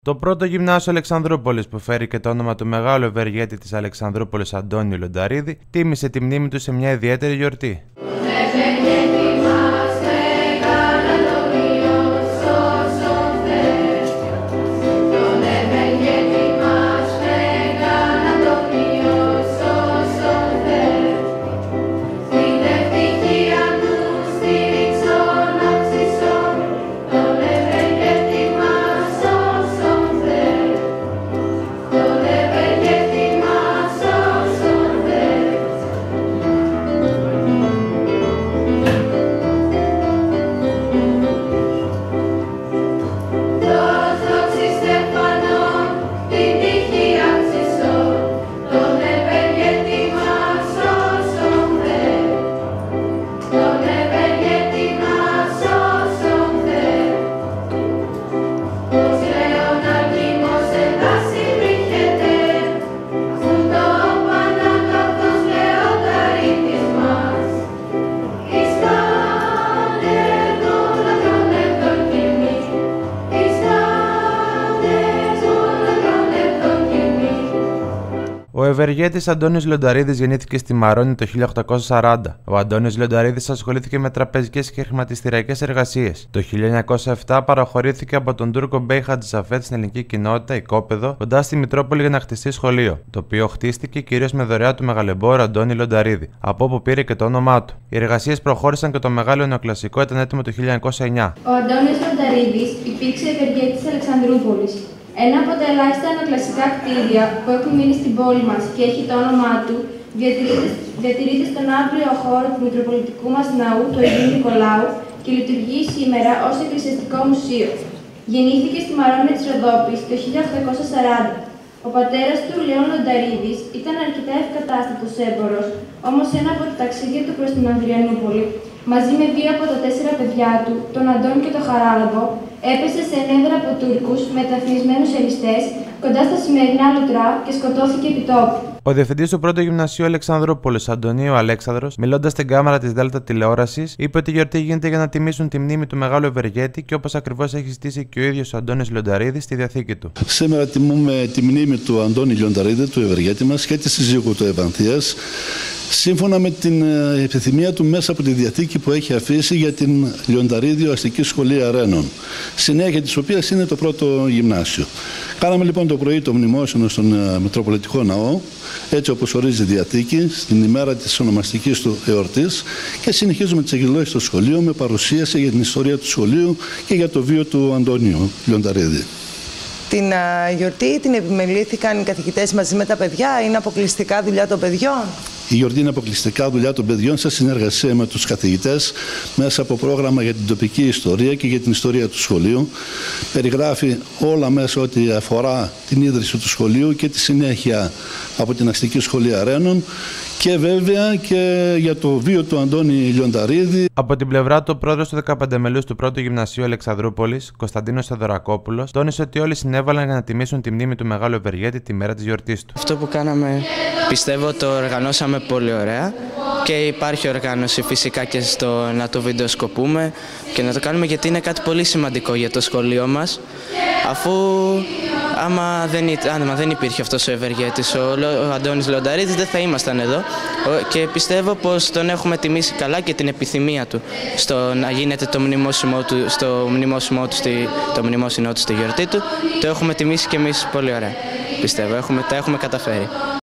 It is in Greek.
Το πρώτο γυμνάσιο Αλεξανδρούπολης, που φέρει και το όνομα του μεγάλου ευεργέτη της Αλεξανδρούπολης Αντώνη Λονταρίδη, τίμησε τη μνήμη του σε μια ιδιαίτερη γιορτή. Ο ευεργέτης Αντώνης Λονταρίδης γεννήθηκε στη Μαρώνη το 1840. Ο Αντώνης Λονταρίδης ασχολήθηκε με τραπεζικές και χρηματιστηριακές εργασίες. Το 1907 παραχωρήθηκε από τον Τούρκο Μπέι Χατζησαφέτ στην ελληνική κοινότητα οικόπεδο κοντά στη Μητρόπολη για να χτιστεί σχολείο, το οποίο χτίστηκε κυρίως με δωρεά του μεγαλεμπόρου Αντώνη Λονταρίδη, από όπου πήρε και το όνομά του. Οι εργασίες προχώρησαν και το μεγάλο νεοκλασικό ήταν έτοιμο το 1909. Ο Αντώνης Λονταρίδης υπήρξε ευεργέτης Αλεξανδρούπολης. Ένα από τα ελάχιστα νεοκλασικά κτίρια που έχουν μείνει στην πόλη μας και έχει το όνομά του, διατηρείται στον αύριο χώρο του Μητροπολιτικού μας Ναού του Αγίου Νικολάου και λειτουργεί σήμερα ως εκκλησιαστικό μουσείο. Γεννήθηκε στη Μαρώνη της Ροδόπης το 1840. Ο πατέρας του, Λεών Λονταρίδης, ήταν αρκετά ευκατάστατος έμπορος, όμως ένα από τα ταξίδια του προς την Ανδριανούπολη, μαζί με 2 από τα 4 παιδιά του, τον Αντώνη και τον Χαράλαμπο, έπεσε σε ενέδρα από Τούρκους μεταφρισμένους ελιστές κοντά στα σημερινά Λουτρά και σκοτώθηκε επί τόπου. Ο διευθυντής του πρώτου γυμνασίου Αλεξανδρούπολης, Αντωνίου Αλέξανδρος, μιλώντας στην κάμερα της Δέλτα Τηλεόρασης, είπε ότι η γιορτή γίνεται για να τιμήσουν τη μνήμη του μεγάλου ευεργέτη και όπως ακριβώς έχει ζητήσει και ο ίδιος ο Αντώνης Λονταρίδης στη διαθήκη του. Σήμερα τιμούμε τη μνήμη του Αντώνη Λονταρίδη, του ευεργέτη μας και της συζύγου του Ευανθίας, σύμφωνα με την επιθυμία του μέσα από τη διαθήκη που έχει αφήσει για την Λιονταρίδιο Αστική Σχολή Αρένων, συνέχεια της οποίας είναι το πρώτο γυμνάσιο. Κάναμε λοιπόν το πρωί το μνημόσυνο στον Μητροπολιτικό Ναό, έτσι όπως ορίζει η διαθήκη, στην ημέρα της ονομαστικής του εορτής, και συνεχίζουμε τις εκδηλώσεις στο σχολείο με παρουσίαση για την ιστορία του σχολείου και για το βίο του Αντωνίου Λονταρίδη. Την γιορτή την επιμελήθηκαν οι καθηγητές μαζί με τα παιδιά, είναι αποκλειστικά δουλειά των παιδιών? Η γιορτή είναι αποκλειστικά δουλειά των παιδιών σε συνεργασία με τους καθηγητές μέσα από πρόγραμμα για την τοπική ιστορία και για την ιστορία του σχολείου. Περιγράφει όλα μέσα ό,τι αφορά την ίδρυση του σχολείου και τη συνέχεια από την Αστική Σχολή Αρένων και βέβαια και για το βίο του Αντώνη Λονταρίδη. Από την πλευρά του, ο πρόεδρος του 15 μελούς του πρώτου γυμνασίου Αλεξανδρούπολης, Κωνσταντίνος Θεοδωρακόπουλος, τόνισε ότι όλοι συνέβαλαν για να τιμήσουν τη μνήμη του μεγάλου ευεργέτη τη μέρα της γιορτής του. Αυτό που κάναμε, πιστεύω, το οργανώσαμε πολύ ωραία και υπάρχει οργάνωση φυσικά και στο να το βιντεοσκοπούμε και να το κάνουμε, γιατί είναι κάτι πολύ σημαντικό για το σχολείο μας, αφού άμα δεν υπήρχε αυτός ο ευεργέτης, ο Αντώνης Λονταρίδης, δεν θα ήμασταν εδώ, και πιστεύω πως τον έχουμε τιμήσει καλά και την επιθυμία του στο να γίνεται το μνημόσυνό του στη γιορτή του, το έχουμε τιμήσει και εμείς πολύ ωραία, πιστεύω, τα έχουμε καταφέρει.